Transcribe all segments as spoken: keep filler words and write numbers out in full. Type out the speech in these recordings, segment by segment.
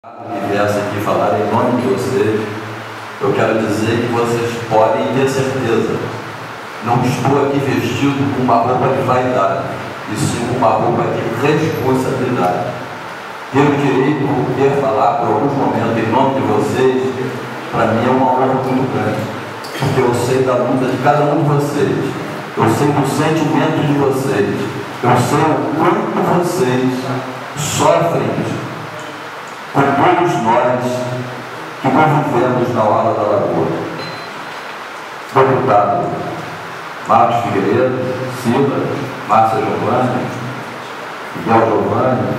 Que viesse aqui falar em nome de vocês, eu quero dizer que vocês podem ter certeza. Não estou aqui vestido com uma roupa de vaidade, e sim com uma roupa de responsabilidade. Ter o direito de poder falar por alguns momentos em nome de vocês, para mim é uma honra muito grande, porque eu sei da luta de cada um de vocês, eu sei do sentimento de vocês, eu sei o quanto vocês sofrem com todos nós que convivemos na Orla da Lagoa. Deputado Marcos Figueiredo, Silva, Márcia Giovanni, Miguel Giovanni,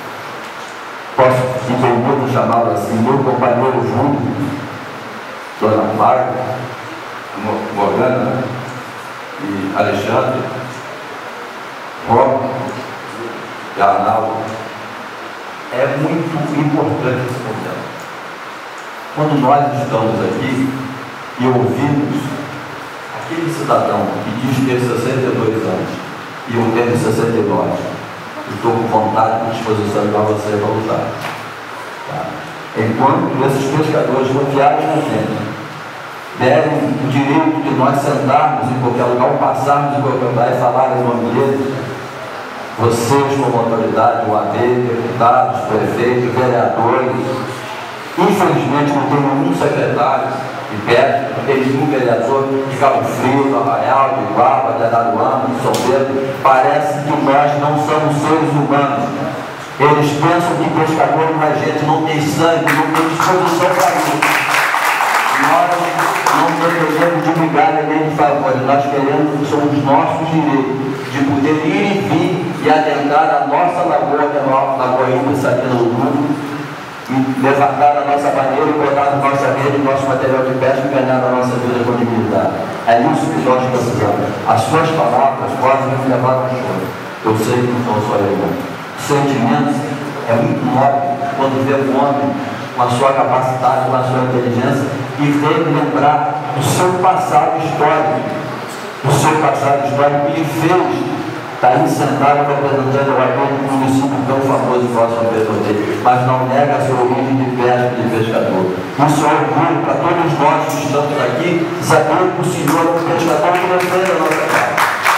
posso infelizmente chamá-lo assim, meu companheiro Júlio, Dona Marta, Morgana e Alexandre, Rob e Arnaldo. É muito importante esse momento. Quando nós estamos aqui e ouvimos aquele cidadão que diz ter sessenta e dois anos e eu tenho sessenta e nove, e estou com vontade e disposição igual você para lutar. Tá? Enquanto esses pescadores confiados na gente derem o direito de nós sentarmos em qualquer lugar, ou passarmos em qualquer lugar e falar em nome deles, vocês como autoridade, o A B, deputados, prefeitos, vereadores, infelizmente não tem nenhum secretário de perto, não tem nenhum vereador de Cabo Frio, do Arraial, de Iguaba, de Araruama, de São Pedro. Parece que nós não somos seres humanos. Eles pensam que pescador não é gente, não tem sangue, não tem disposição para isso. Nós não dependemos de migalha nem de favores, nós queremos, somos nossos direitos de poder ir e vir e adentrar a nossa lagoa, que é a Lagoa Ímpia Sabina do Mundo, e levantar a nossa bandeira e botar na nossa rede o nosso material de pesca e ganhar a nossa vida com dignidade. É isso que nós precisamos. As suas palavras podem nos levar ao choro. Eu sei que não são só eu, não. O sentimento é muito nobre quando vê um homem com a sua capacidade, com a sua inteligência e relembrar do seu passado histórico, do seu passado histórico que lhe fez estar aí sentado representando o A B do município tão famoso que posso ver, mas não nega a sua origem de pesca e de pescador. Isso é orgulho para todos nós que estamos aqui, sabendo que o senhor é um pescador que defende a nossa casa.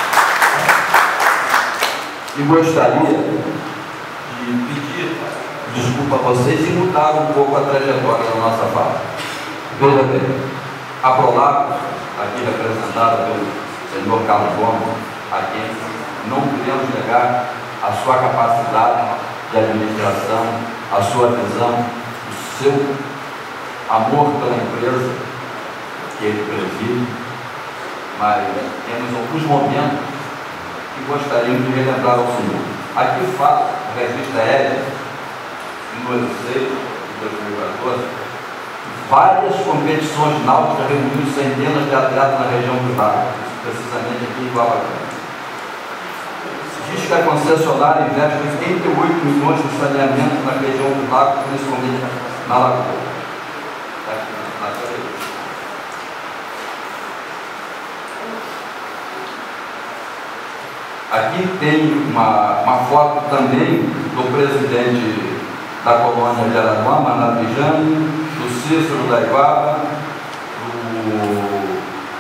E gostaria de pedir desculpa a vocês e mudar um pouco a trajetória da nossa fala. Veja bem, a Prolabos, aqui representada pelo senhor Carlos Gomes, a quem não podemos negar a sua capacidade de administração, a sua visão, o seu amor pela empresa que ele preside, mas temos alguns momentos que gostaríamos de relembrar ao senhor. Aqui fala a revista Édia, número seis de dois mil e quatorze, várias competições náuticas reunindo centenas de atletas na região do Rio, precisamente aqui em Iguabacana. Diz que a concessionária investe oitenta e oito milhões de saneamento na região do lago, principalmente na lagoa. Aqui tem uma, uma foto também do presidente da colônia de Araruama, Natijane, do Cícero da Iguaba, do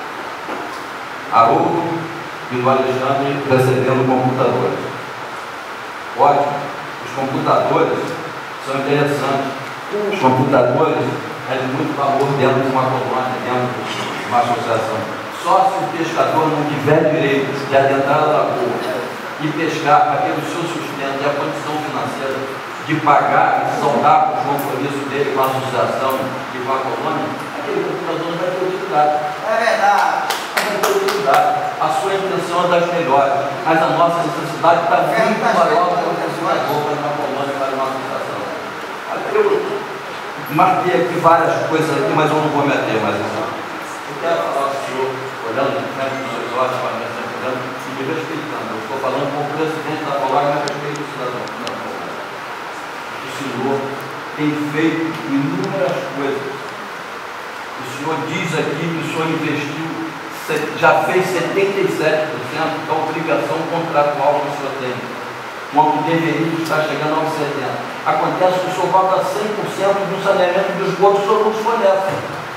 Haroldo e do Alexandre recebendo computadores. Ótimo, os computadores são interessantes. Os computadores é de muito valor dentro de uma colônia, dentro de uma associação. Só se o pescador não tiver direito de adentrar a lagoa e pescar para ter o seu sustento e a condição financeira de pagar e saldar o compromisso dele com a associação e com a colônia, aquele computador não vai ter utilidade. É verdade. A sua intenção é das melhores, mas a nossa necessidade está muito maior do que a pescador para uma colônia, para uma associação. Eu marquei aqui várias coisas aqui, mas eu não vou meter mais isso. Eu quero falar ao senhor, olhando de frente nos seus olhos, para mim, sempre olhando e me respeitando. Eu estou falando com o presidente da colônia, mas respeito o cidadão da colônia. O senhor tem feito inúmeras coisas. O senhor diz aqui que o senhor investiu, já fez setenta e sete por cento da obrigação contratual que o senhor tem. quando deveria estar chegando aos setenta por cento. Acontece que o senhor falta cem por cento do saneamento de esgoto, o senhor não desfornece.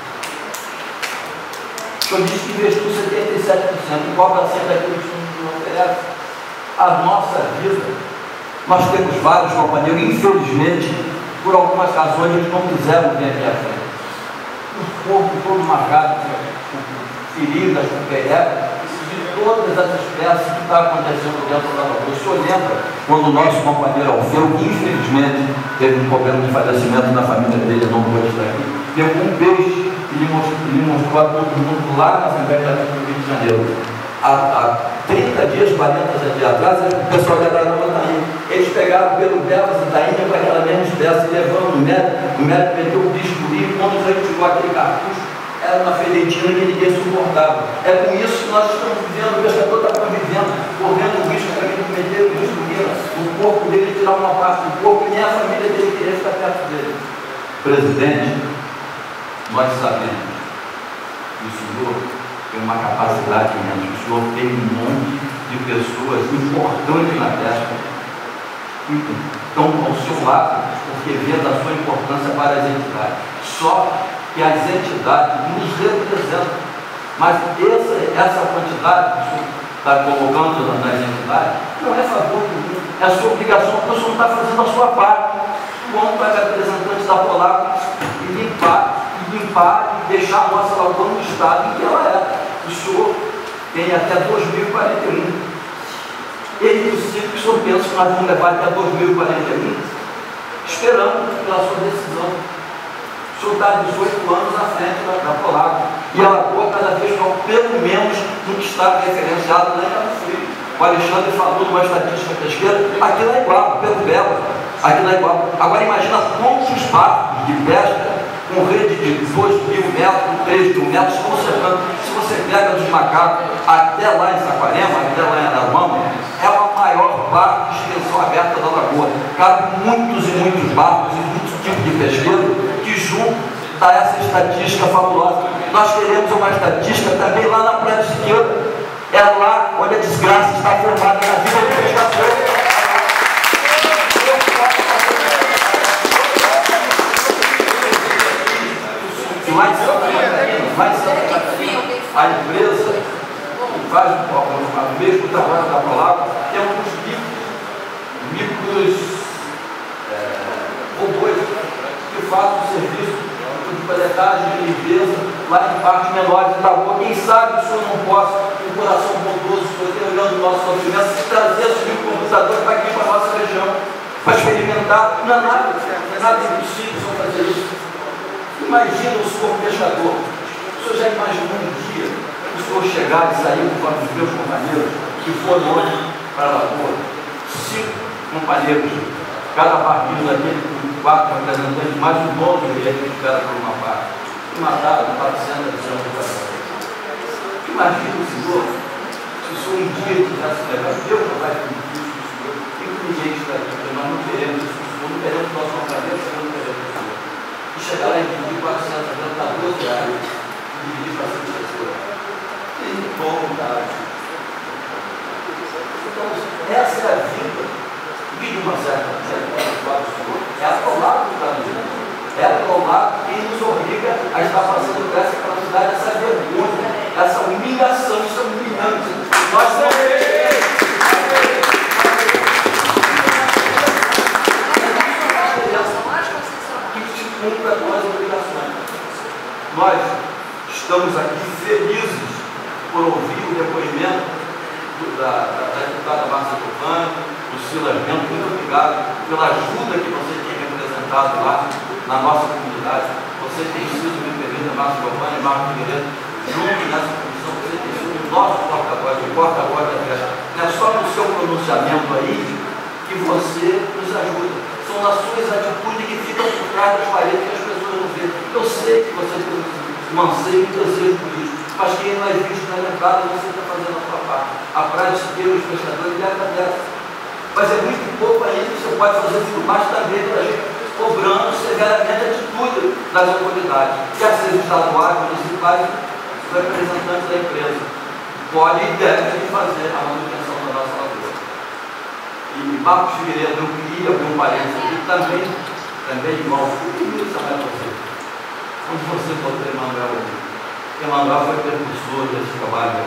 O senhor disse que investiu setenta e sete por cento, e cobra cem por cento daquilo que o senhor não oferece. A nossa vida, nós temos vários companheiros, infelizmente, por algumas razões, eles não quiseram vir aqui à frente. O corpo todo marcado com feridas, com pereba, de todas essas peças que está acontecendo dentro da lagoa. O senhor lembra quando o nosso companheiro Alfeu, que infelizmente teve um problema de falecimento na família dele, não pôde estar aqui, pegou um peixe e lhe mostrou, lhe mostrou a todo mundo lá na Assembleia do Rio de Janeiro. Há, há trinta dias, quarenta dias atrás, o pessoal da Ararama está aí. Eles pegaram pelo Belas e Tainha para aquela mesma espécie, levando o médico, o médico meteu o bisturi, e quando retirou aquele cartucho, era uma fedentina que ninguém suportava. É com isso que nós estamos vivendo, o pescador está convivendo, correndo o risco também de cometer o risco dele, o corpo dele tirar uma parte do corpo e nem a família dele querer ficar perto dele. Presidente, nós sabemos que o senhor tem uma capacidade imensa, o senhor tem um monte de pessoas importantes na pesca que estão ao seu lado, porque vê da sua importância para as entidades. Só que as entidades nos representam, mas essa, essa quantidade que o senhor está colocando nas entidades não é favor do mundo, é sua obrigação, porque o senhor não está fazendo a sua parte, quanto a representante da Polaco, e limpar, e limpar, e deixar a nossa lagoa no estado em que ela é. O senhor tem até dois mil e quarenta e um. É impossível que o senhor pense que nós vamos levar até dois mil e quarenta e um, esperando pela sua decisão. O senhor está dezoito anos à frente da, da Polaco. E a lagoa cada vez mais, pelo menos, no que está referenciado lá em Cabo Frio. O Alexandre falou de uma estatística pesqueira, aqui não é igual, pelo Belo, aqui não é igual. Agora imagina quantos barcos de pesca com rede de dois mil metros, três mil metros, se você, se você pega dos macacos até lá em Saquarema, até lá em Araruama, é a maior parte de extensão aberta da lagoa. Cabe muitos e muitos barcos e muitos tipos de pesqueiro que junto a essa estatística fabulosa. Nós queremos uma estatística também lá na Praia do Siqueiro. É lá onde a desgraça está formada na vida do pescador. Lá em Santa Catarina, lá em Santa Catarina, a empresa que faz o mesmo trabalho da Polaco tem alguns micros, micros é, robôs que fazem o serviço de coletagem, de limpeza, lá em partes menores da lagoa. Quem sabe o senhor não possa, com o coração bondoso, o senhor tem olhando o nosso sofrimento, trazer esses microcomputadores para aqui, para a nossa região, para experimentar. Não é nada, não é nada impossível o senhor fazer isso. Imagina o senhor pescador. O senhor já imaginou um dia o senhor chegar e sair com os meus companheiros que foram hoje para a lagoa? Cinco companheiros, cada partido daquele, quatro representantes, mais um dono que a gente espera por uma parte. E mataram quatrocentas pessoas de cada vez. Imagina o senhor, se o senhor um dia tivesse levado, Deus não vai permitir isso, o senhor. Tem que ninguém está aqui, porque nós não queremos isso, o senhor, não queremos o nosso companheiro, o senhor não queremos o senhor. E chegar lá e dividir quatrocentas, dar doze reais e dividir para cinco pessoas. Tem boa vontade. Então, essa é a vida. E de uma certa forma, é a Polaco que está nos dando. É a Polaco quem nos obriga a estar passando por essa calamidade, essa vergonha, essa humilhação. Isso é humilhante. Nós não cumpra as nossas obrigações. Nós estamos aqui felizes por ouvir o depoimento do, da, da, da deputada Márcia Giovanni, do Silas Bento. Muito obrigado pela ajuda que você tem representado lá na nossa comunidade. Você tem sido, me permita, Márcia Giovanni e Marcos Figueiredo, junto nessa comissão, você tem sido o nosso porta-voz, o porta-voz da pesca. Não é só no seu pronunciamento aí que você nos ajuda. São as suas atitudes que ficam por trás das paredes que as pessoas não veem. Eu sei que você tem um anseio e desejo por isso, mas quem não é visto não é lembrado, você está fazendo a sua parte. A Praia do Siqueiro, os pescadores, ele agradece. Mas é muito pouco ainda, você pode fazer filmagem também para a gente, cobrando severamente a atitude das autoridades, quer seja estaduais, municipais, os representantes da empresa. Podem e devem fazer a manutenção da nossa lagoa. E E Marcos Figueiredo, eu queria abrir um parênteses aqui também, também igual, eu saber você. Onde você falou para Emanuel, Emanuel foi precursor desse trabalho.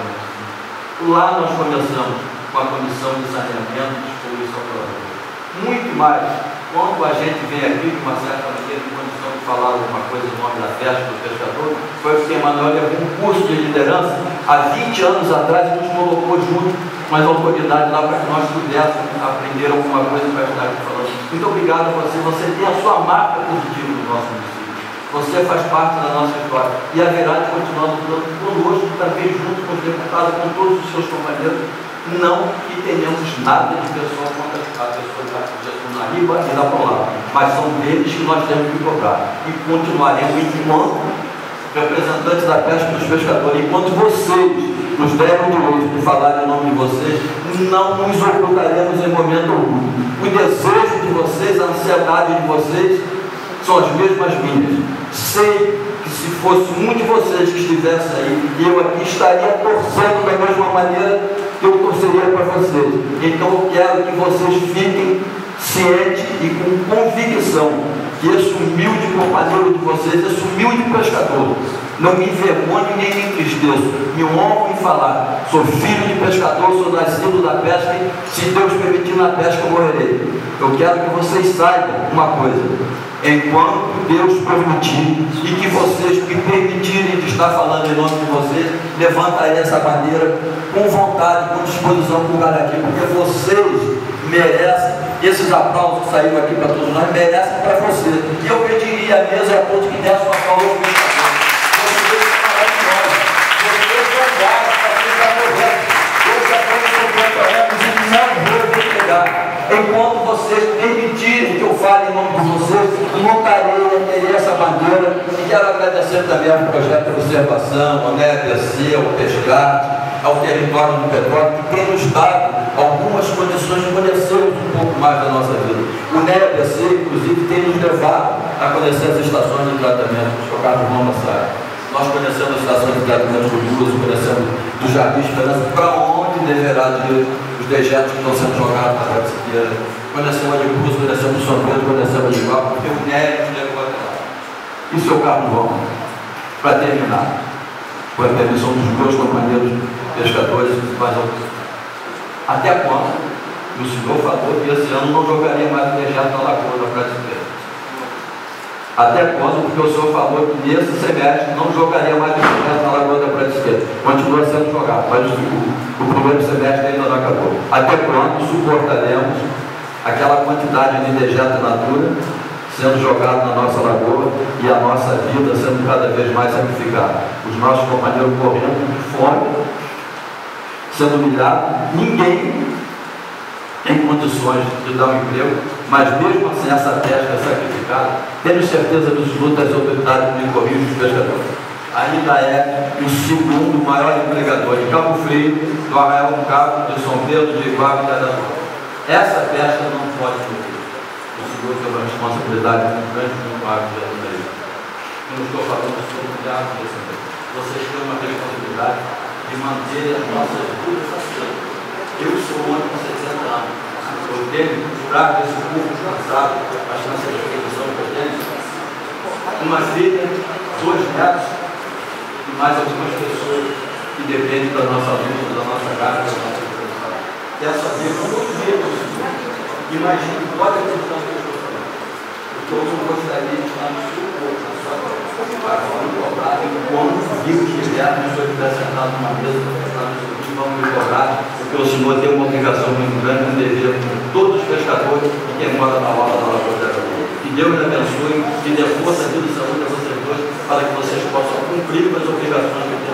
Lá nós começamos com a comissão de saneamento e distribuição do muito mais, quando a gente vem aqui de uma certa maneira em condição de falar alguma coisa no nome da festa do pescador, foi porque Emanuel levou um curso de liderança há vinte anos atrás e nos colocou junto com as autoridades lá para que nós pudéssemos aprender alguma coisa para estar aqui falando. Muito obrigado a você, você tem a sua marca positiva no nosso município. Você faz parte da nossa história e haverá de continuar lutando conosco, também junto com os deputados, com todos os seus companheiros. Não que tenhamos nada de pessoal contra a pessoa da riba e da palavra, mas são deles que nós temos que cobrar. E continuaremos enquanto representantes da pesca dos pescadores, enquanto vocês nos deram o direito de falar em nome de vocês, não nos ocultaremos em momento algum. O desejo de vocês, a ansiedade de vocês são as mesmas minhas. Sei que se fosse um de vocês que estivesse aí, eu aqui estaria torcendo da mesma maneira que eu torceria para vocês. Então eu quero que vocês fiquem cientes e com convicção que esse humilde companheiro de vocês, esse humilde pescador, não me envergonho nem me entristeço, me honro em falar, sou filho de pescador, sou nascido da pesca e se Deus permitir na pesca eu morrerei. Eu quero que vocês saibam uma coisa, enquanto Deus permitir e que vocês me permitirem de estar falando em nome de vocês, levantarei essa bandeira com vontade, com disposição com garantia, porque vocês merecem, esses aplausos que saíram aqui para todos nós, merecem para vocês. E eu pediria à mesa e a todos que dessem uma palma ao pescador. Vocês são maravilhosos, vocês são vários para ficar corretos. Eu já tenho cinquenta anos e não vou despegar. Enquanto vocês permitirem que eu fale em nome de vocês, lutarei a querer essa bandeira. E quero agradecer também ao projeto de observação, ao N E B C, ao Pescar, ao território do petróleo, que tem nos dado algumas condições de conhecermos um pouco mais da nossa vida. O N E B C, inclusive, tem nos levado a conhecer as estações de tratamento, o senhor Carlos Roma sabe. Nós conhecemos as estações de tratamento do Luz, conhecemos do Jardim Esperança, para onde deverá ir os dejetos que estão sendo jogados na Brasileira. Conhecemos a de Cruz, conhecemos o São Pedro, conhecemos a de Igual, porque o N E B nos levou até lá. E o senhor Carlos Roma, para terminar, com a permissão dos meus companheiros pescadores, mais alguns. Até quando o senhor falou que esse ano não jogaria mais o dejeto na Lagoa da Brasileira? Até quando? Porque o senhor falou que nesse semestre não jogaria mais o dejeto na Lagoa da Brasileira. Continua sendo jogado, mas o, o primeiro semestre ainda não acabou. Até quando suportaremos aquela quantidade de dejeto natura sendo jogado na nossa lagoa e a nossa vida sendo cada vez mais sacrificada? Os nossos companheiros correndo de fome, sendo humilhado, ninguém tem condições de dar um emprego, mas mesmo assim essa pesca é sacrificada, tenho certeza absoluta das autoridades de corrigir os pescadores. Ainda é o segundo maior empregador de Cabo Frio, do Arraial do Cabo, de São Pedro, de Iguaba e de Araraquara. Essa pesca não pode morrer. O senhor tem uma responsabilidade muito grande no mar de Janeiro. Eu não estou falando sobre o milhares de descendentes. Vocês têm uma responsabilidade de manter as nossas vidas acesas. Eu sou um homem com sessenta anos. Eu tenho que jurar desse povo cansado, a chance de exposição que eu tenho. Uma filha, dois netos e mais algumas pessoas que dependem da nossa luta, da nossa garra, da nossa exposição. Quer saber como eu vivo isso? Imagine, pode acreditar no que eu estou falando. Porque eu não gostaria de estar no seu corpo, na sua casa. Vamos cobrar, quando vivo que vier, o senhor estiver sentado numa mesa, vamos me cobrar, porque o senhor tem uma obrigação muito grande, um dever com todos os pescadores e quem mora na roda da Lagoa da Araraquara. Que Deus lhe abençoe, que dê força, vida e saúde a vocês dois, para que vocês possam cumprir com as obrigações que têm.